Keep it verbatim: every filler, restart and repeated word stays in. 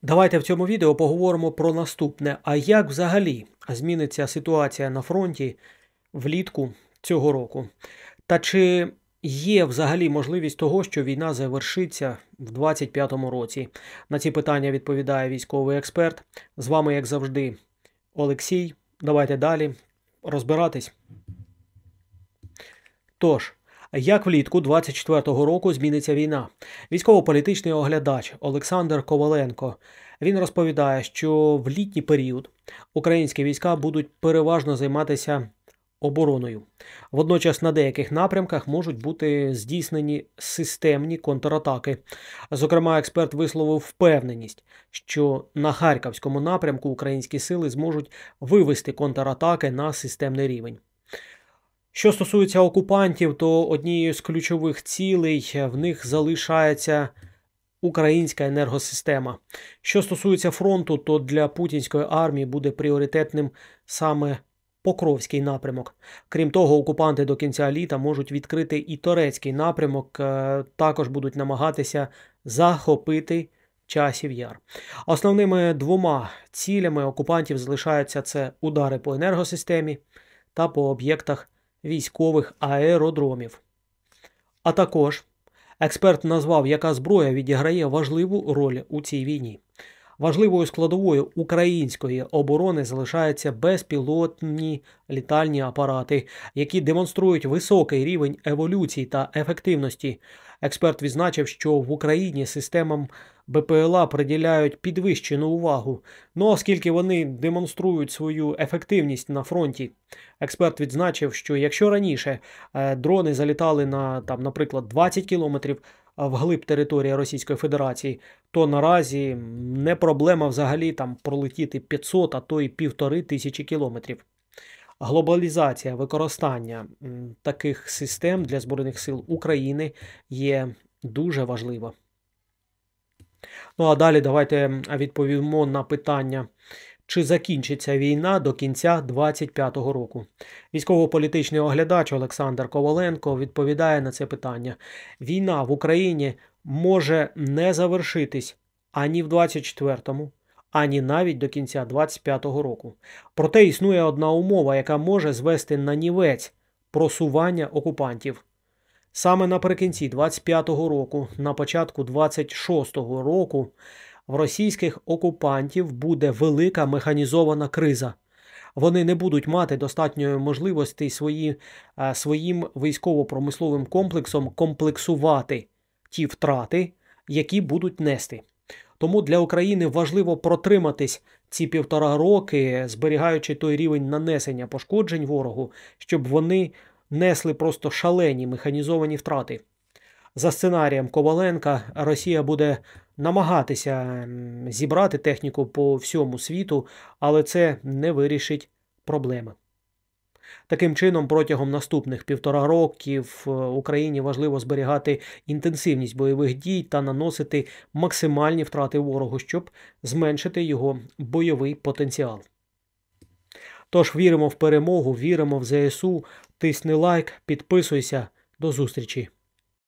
Давайте в цьому відео поговоримо про наступне. А як взагалі зміниться ситуація на фронті влітку цього року? Та чи є взагалі можливість того, що війна завершиться в двадцять п'ятому році? На ці питання відповідає військовий експерт. З вами, як завжди, Олексій. Давайте далі розбиратись. Тож, як влітку двадцять четвертого року зміниться війна? Військово-політичний оглядач Олександр Коваленко. Він розповідає, що в літній період українські війська будуть переважно займатися обороною. Водночас на деяких напрямках можуть бути здійснені системні контратаки. Зокрема, експерт висловив впевненість, що на Харківському напрямку українські сили зможуть вивести контратаки на системний рівень. Що стосується окупантів, то однією з ключових цілей в них залишається українська енергосистема. Що стосується фронту, то для путінської армії буде пріоритетним саме Покровський напрямок. Крім того, окупанти до кінця літа можуть відкрити і Торецький напрямок, також будуть намагатися захопити Часів Яр. Основними двома цілями окупантів залишаються це удари по енергосистемі та по об'єктах військових аеродромів. А також експерт назвав, яка зброя відіграє важливу роль у цій війні. Важливою складовою української оборони залишаються безпілотні літальні апарати, які демонструють високий рівень еволюції та ефективності. Експерт відзначив, що в Україні системам БПЛА приділяють підвищену увагу, ну оскільки вони демонструють свою ефективність на фронті. Експерт відзначив, що якщо раніше е, дрони залітали на, там, наприклад, двадцять кілометрів вглиб території Російської Федерації, то наразі не проблема взагалі там пролетіти п'ятсот, а то і півтори тисячі кілометрів. Глобалізація використання таких систем для Збройних сил України є дуже важлива. Ну а далі давайте відповімо на питання, чи закінчиться війна до кінця двадцять п'ятого року. Військово-політичний оглядач Олександр Коваленко відповідає на це питання. Війна в Україні може не завершитись ані в двадцять четвертому, ані навіть до кінця двадцять п'ятого року. Проте існує одна умова, яка може звести на нівець просування окупантів. Саме наприкінці двадцять п'ятого року, на початку двадцять шостого року, в російських окупантів буде велика механізована криза. Вони не будуть мати достатньої можливості свої, своїм військово-промисловим комплексом комплексувати ті втрати, які будуть нести. Тому для України важливо протриматись ці півтора роки, зберігаючи той рівень нанесення пошкоджень ворогу, щоб вони несли просто шалені механізовані втрати. За сценарієм Коваленка, Росія буде намагатися зібрати техніку по всьому світу, але це не вирішить проблеми. Таким чином, протягом наступних півтора років Україні важливо зберігати інтенсивність бойових дій та наносити максимальні втрати ворогу, щоб зменшити його бойовий потенціал. Тож віримо в перемогу, віримо в ЗСУ, тисни лайк, підписуйся, до зустрічі!